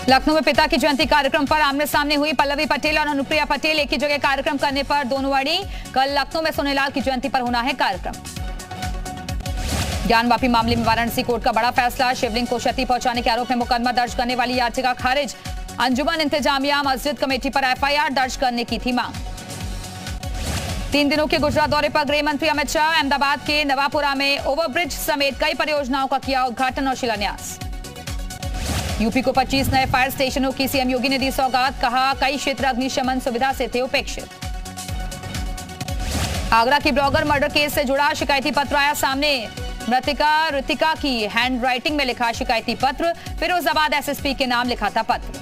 लखनऊ में पिता की जयंती कार्यक्रम पर आमने सामने हुई पल्लवी पटेल और अनुप्रिया पटेल एक ही जगह कार्यक्रम करने पर दोनों अड़ी। कल लखनऊ में सोनेलाल की जयंती पर होना है कार्यक्रम। ज्ञानवापी मामले में वाराणसी कोर्ट का बड़ा फैसला। शिवलिंग को क्षति पहुंचाने के आरोप में मुकदमा दर्ज करने वाली याचिका खारिज। अंजुमन इंतजामिया मस्जिद कमेटी पर एफआईआर दर्ज करने की थी मांग। 3 दिनों के गुजरात दौरे पर गृह मंत्री अमित शाह अहमदाबाद के नवापुरा में ओवरब्रिज समेत कई परियोजनाओं का किया उद्घाटन और शिलान्यास। यूपी को 25 नए फायर स्टेशनों की सीएम योगी ने दी सौगात। कहा कई क्षेत्र अग्निशमन सुविधा से थे उपेक्षित। आगरा की ब्लॉगर मर्डर केस से जुड़ा शिकायती पत्र आया सामने। मृतिका ऋतिका की हैंडराइटिंग में लिखा शिकायती पत्र। फिरोजाबाद एसएसपी के नाम लिखा था पत्र।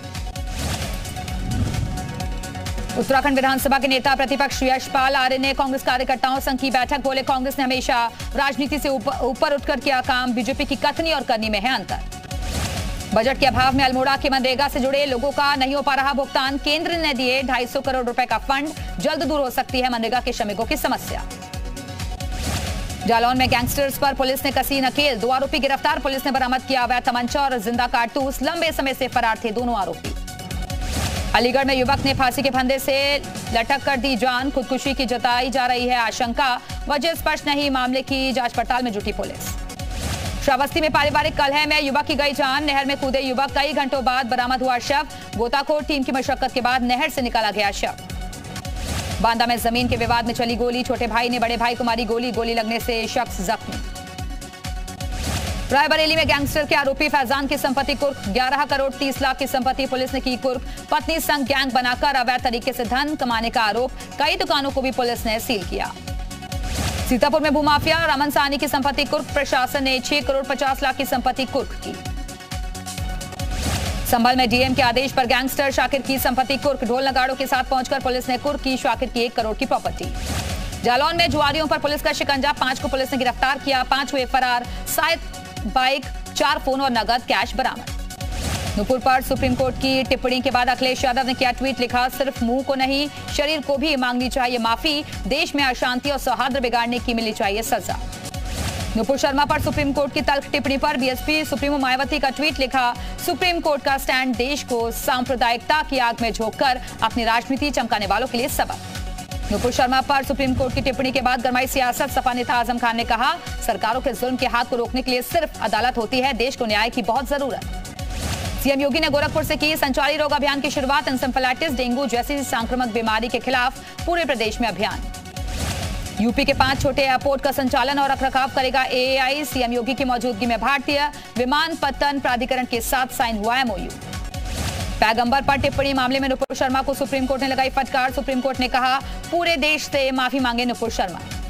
उत्तराखंड विधानसभा के नेता प्रतिपक्ष यशपाल आर्य ने कांग्रेस कार्यकर्ताओं संघ की बैठक। बोले कांग्रेस ने हमेशा राजनीति से ऊपर उठकर किया काम। बीजेपी की कथनी और करनी में है अंतर। बजट के अभाव में अल्मोड़ा के मनरेगा से जुड़े लोगों का नहीं हो पा रहा भुगतान। केंद्र ने दिए 250 करोड़ रुपए का फंड। जल्द दूर हो सकती है मनरेगा के श्रमिकों की समस्या। जालौन में गैंगस्टर्स पर पुलिस ने कसी नकेल। 2 आरोपी गिरफ्तार। पुलिस ने बरामद किया अवैध तमंचा और जिंदा कारतूस। लंबे समय से फरार थे दोनों आरोपी। अलीगढ़ में युवक ने फांसी के फंदे से लटक कर दी जान। खुदकुशी की जताई जा रही है आशंका। वजह स्पष्ट नहीं। मामले की जांच पड़ताल में जुटी पुलिस। श्रावस्ती में पारिवारिक कलह में युवक की गई जान। नहर में कूदे युवक। कई घंटों बाद बरामद हुआ शव। गोताखोर टीम की मशक्कत के बाद नहर से निकाला गया शव। बांदा में जमीन के विवाद में चली गोली। छोटे भाई ने बड़े भाई को मारी गोली। गोली लगने से शख्स जख्मी। रायबरेली में गैंगस्टर के आरोपी फैजान की संपत्ति कुर्क। 11 करोड़ 30 लाख की संपत्ति पुलिस ने की कुर्क। पत्नी संग गैंग बनाकर अवैध तरीके से धन कमाने का आरोप। कई दुकानों को भी पुलिस ने सील किया। सीतापुर में भूमाफिया रमन साहनी की संपत्ति कुर्क। प्रशासन ने 6 करोड़ 50 लाख की संपत्ति कुर्क की। संभल में डीएम के आदेश पर गैंगस्टर शाकिर की संपत्ति कुर्क। ढोल नगाड़ों के साथ पहुंचकर पुलिस ने कुर्क की शाकिर की 1 करोड़ की प्रॉपर्टी। जालौन में जुआरियों पर पुलिस का शिकंजा। 5 को पुलिस ने गिरफ्तार किया। 5 हुए फरार। 7 बाइक 4 फोन और नगद कैश बरामद। नूपुर पर सुप्रीम कोर्ट की टिप्पणी के बाद अखिलेश यादव ने किया ट्वीट। लिखा सिर्फ मुंह को नहीं शरीर को भी मांगनी चाहिए माफी। देश में अशांति और सौहार्द बिगाड़ने की मिलनी चाहिए सजा। नूपुर शर्मा पर सुप्रीम कोर्ट की तल्ख टिप्पणी पर बीएसपी सुप्रीमो मायावती का ट्वीट। लिखा सुप्रीम कोर्ट का स्टैंड देश को सांप्रदायिकता की आग में झोंककर अपनी राजनीति चमकाने वालों के लिए सबक। नूपुर शर्मा पर सुप्रीम कोर्ट की टिप्पणी के बाद गरमाई सियासत। सपा नेता आजम खान ने कहा सरकारों के जुल्म के हाथ को रोकने के लिए सिर्फ अदालत होती है। देश को न्याय की बहुत जरूरत। सीएम योगी ने गोरखपुर से की संचारी रोग अभियान की शुरुआत। इंसेफेलाइटिस डेंगू जैसी संक्रामक बीमारी के खिलाफ पूरे प्रदेश में अभियान। यूपी के 5 छोटे एयरपोर्ट का संचालन और रखरखाव करेगा एएआई। सीएम योगी की मौजूदगी में भारतीय विमानपत्तन प्राधिकरण के साथ साइन हुआ एमओयू। पैगंबर पर टिप्पणी मामले में नूपुर शर्मा को सुप्रीम कोर्ट ने लगाई फटकार। सुप्रीम कोर्ट ने कहा पूरे देश से माफी मांगे नूपुर शर्मा।